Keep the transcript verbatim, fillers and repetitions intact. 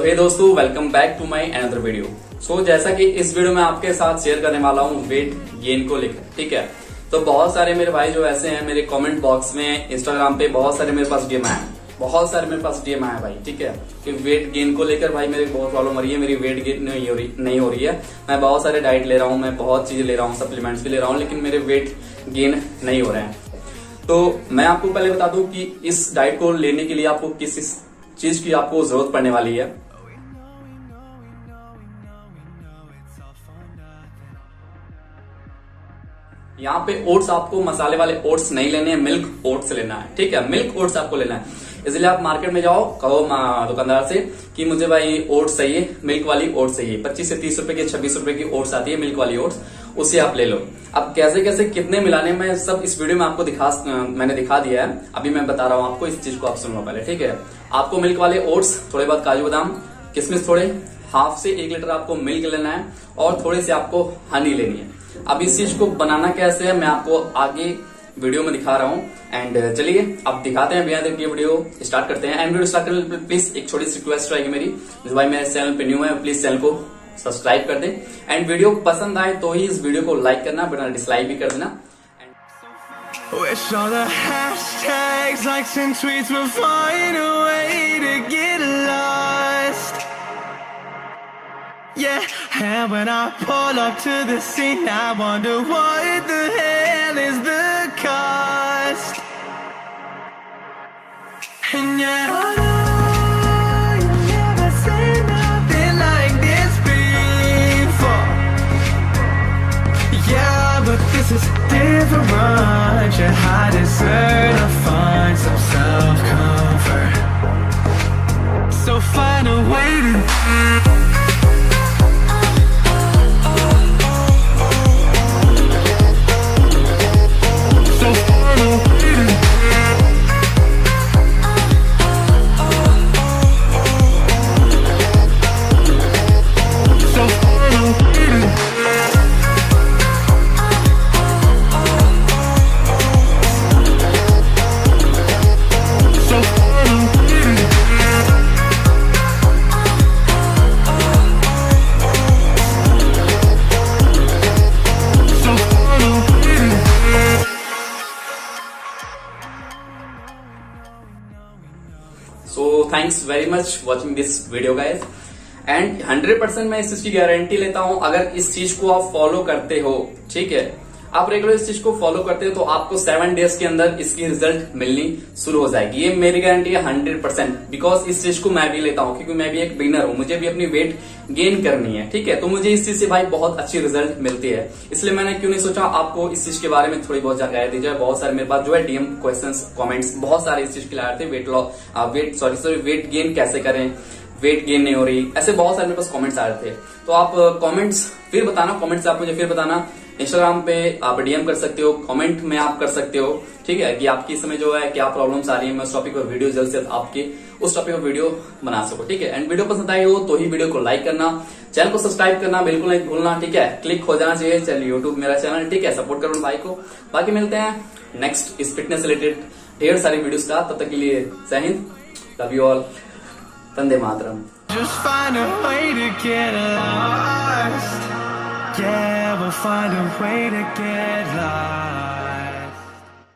हे दोस्तों, welcome back to my another video. So जैसा कि इस वीडियो में आपके साथ शेयर करने वाला हूँ वेट गेन को लेकर, ठीक है। तो बहुत सारे मेरे भाई जो ऐसे हैं, मेरे कमेंट बॉक्स में, इंस्टाग्राम पे बहुत सारे मेरे पास डीएम आए बहुत सारे मेरे पास डीएम आए भाई, ठीक है, कि वेट गेन को लेकर भाई मेरे बहुत प्रॉब्लम हो रही है, मेरी वेट गेन नहीं हो रही नहीं हो रही है। मैं बहुत सारे डाइट ले रहा हूँ, मैं बहुत चीजें ले रहा हूँ, सप्लीमेंट्स भी ले रहा हूँ, लेकिन मेरे वेट गेन नहीं हो रहे हैं। तो मैं आपको पहले बता दूं कि इस डाइट को लेने के लिए आपको किस चीज की आपको जरूरत पड़ने वाली है। यहाँ पे ओट्स, आपको मसाले वाले ओट्स नहीं लेने हैं, मिल्क ओट्स लेना है, ठीक है। मिल्क ओट्स आपको लेना है। इसलिए आप मार्केट में जाओ, कहो दुकानदार से कि मुझे भाई ओट्स चाहिए, मिल्क वाली ओट्स चाहिए। पच्चीस से तीस रुपए की, छब्बीस रुपए की ओट्स आती है मिल्क वाली ओट्स, उससे आप ले लो। अब कैसे कैसे कितने मिलाने में सब इस वीडियो में आपको दिखा मैंने दिखा दिया है। अभी मैं बता रहा हूँ आपको, इस चीज को आप सुनो पहले, ठीक है। आपको मिल्क वाले ओट्स, थोड़े बहुत काजू बादाम, किशमिश थोड़े, हाफ से एक लीटर आपको मिल्क लेना है और थोड़े से आपको हनी लेनी है। अब इस चीज को बनाना कैसे है मैं आपको आगे वीडियो में दिखा रहा हूँ। एंड चलिए अब दिखाते हैं, बिना देर के वीडियो स्टार्ट करते हैं। एंड वीडियो स्टार्ट करने प्लीज एक छोटी सी रिक्वेस्ट रहेगी मेरी, जो भाई मेरे चैनल पे न्यू है प्लीज चैनल को सब्सक्राइब कर दे। एंड वीडियो पसंद आए तो ही इस वीडियो को लाइक करना, बिना डिसलाइक भी कर देना। Wish all the hashtags, likes and tweets will find a way to get lost. Yeah, and when I pull up to the scene, I wonder what the hell is the cost. And yet I know you never seen nothing like this before. Yeah, but this is different. Your heart is certain to find some self-comfort. So find a way to so thanks very much watching this video guys. And hundred percent मैं इस चीज की guarantee लेता हूं, अगर इस चीज को आप फॉलो करते हो, ठीक है, आप रेगुलर इस चीज को फॉलो करते हो तो आपको सेवन डेज के अंदर इसकी रिजल्ट मिलनी शुरू हो जाएगी। ये मेरी गारंटी है हंड्रेड परसेंट, बिकॉज इस चीज को मैं भी लेता हूँ, क्योंकि मैं भी एक बिगिनर हूँ, मुझे भी अपनी वेट गेन करनी है, ठीक है। तो मुझे इस चीज से भाई बहुत अच्छी रिजल्ट मिलती है, इसलिए मैंने क्यों नहीं सोचा आपको इस चीज के बारे में थोड़ी बहुत जानकारी दी जाए। बहुत सारे मेरे पास जो है डीएम क्वेश्चंस, कमेंट्स बहुत सारे इस चीज के लिए आए थे, weight loss, weight sorry sorry weight gain कैसे करें, वेट गेन नहीं हो रही, ऐसे बहुत सारे मेरे पास कमेंट्स आ रहे थे। तो आप कमेंट्स फिर बताना, कमेंट्स से आप मुझे फिर बताना। इंस्टाग्राम पे आप डीएम कर सकते हो, कमेंट में आप कर सकते हो, ठीक है, कि आपकी समय जो है क्या प्रॉब्लम्स आ रही है, मैं उस टॉपिक पर वीडियो जल्द से जल्द आपके उस टॉपिक पर वीडियो बना सको, ठीक है। एंड वीडियो पसंद आई हो तो ही वीडियो को लाइक करना, चैनल को सब्सक्राइब करना बिल्कुल नहीं भूलना, ठीक है। क्लिक हो जाना चाहिए चलिए यूट्यूब मेरा चैनल, ठीक है, सपोर्ट करो भाई को। बाकी मिलते हैं नेक्स्ट इस फिटनेस रिलेटेड ढेर सारी वीडियोस का, तब तक के लिए जय हिंद, लव यू ऑल, वंदे मातरम। just find a way to get lost. Yeah, we'll find a way to get lost.